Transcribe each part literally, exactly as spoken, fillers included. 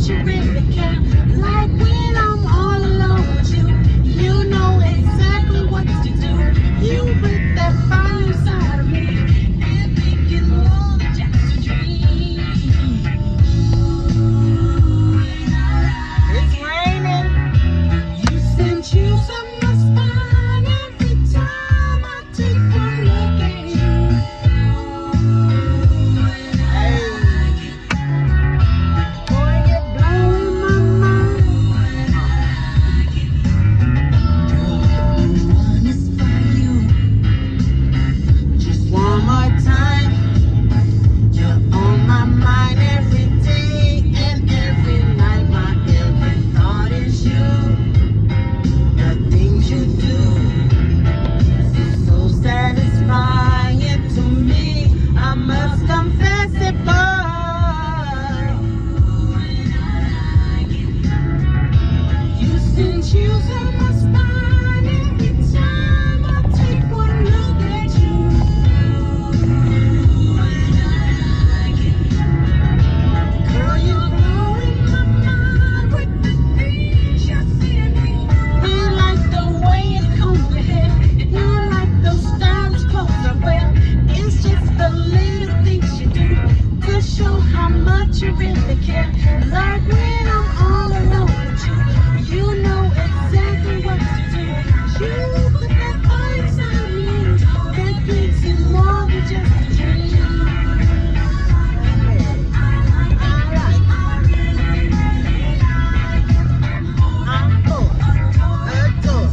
much you really care. Like when I'm all alone with you, you know exactly what to do. You put that fire inside of me and make it more than just a dream. It's raining. You send chills up my spine every time I take one look at you. Hey. Boy, you're blowing my mind. One is for you. Just one more time. You're on my mind every day and every night. My every thought is you. The things you do is so satisfying to me. I must confess it, boy. You send chills up my spine every time I take one look at you. Girl, you're blowing my mind with the things you say to me. You like the way you comb your hair. You like those stylish clothes I wear. It's just the little things you do to show how much you really care. Like when I'm all alone with you, you know exactly what to do. You put that fire inside me that makes it more than just a dream. Alright. I'm for adore.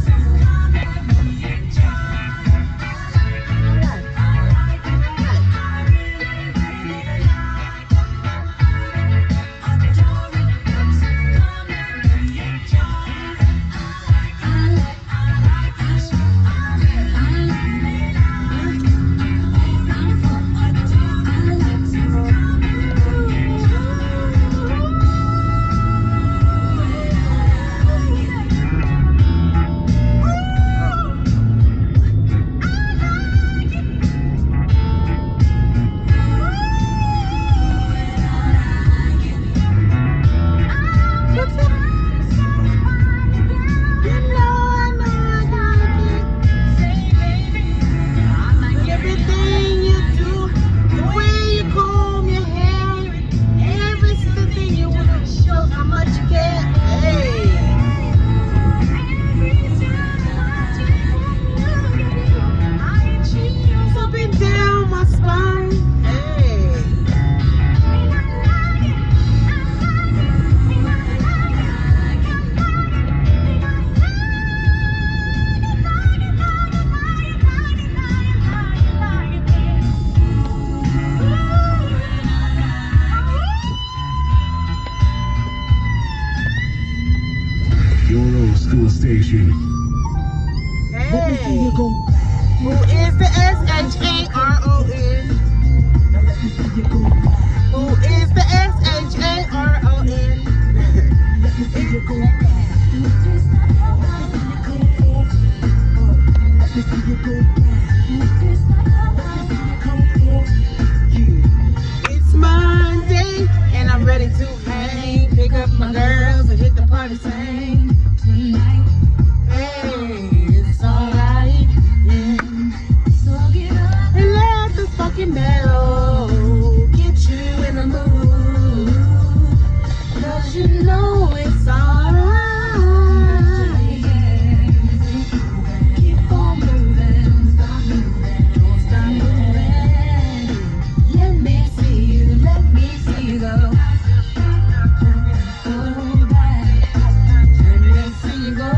Everything you do, the way you comb your hair, every thing you do shows how much you care. Hey. Chills up and down my spine. Hey. Your old school station. Hey. Who is the S H A R O N? Who is the S H A R O N? It's Monday and I'm ready to hang. Pick up my girls and hit the party sing. Hey, it's alright, yeah. And let the fucking mellow get you in the mood. Cause you know it's alright. Keep on moving, stop moving, don't stop moving. Let me see you, let me see you go. Go back, let me see you go.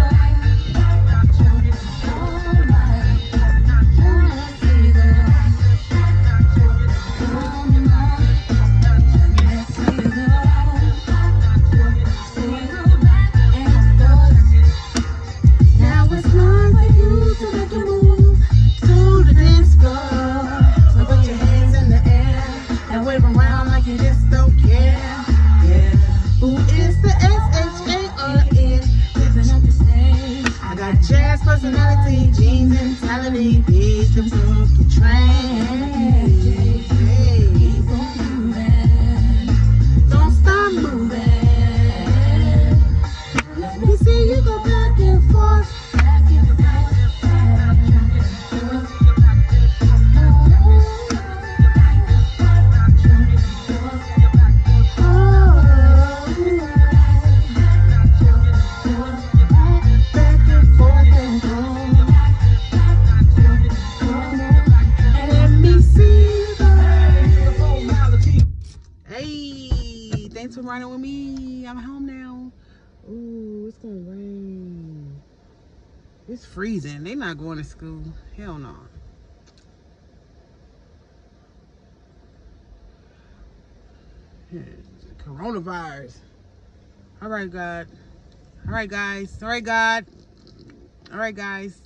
Personality, jeans and talent, these the book you train. Hey. Don't stop moving. Yay, I'm home now. Ooh, it's gonna rain. It's freezing. They not going to school. Hell no. Coronavirus. All right, God. All right, guys. All right, God. All right, guys.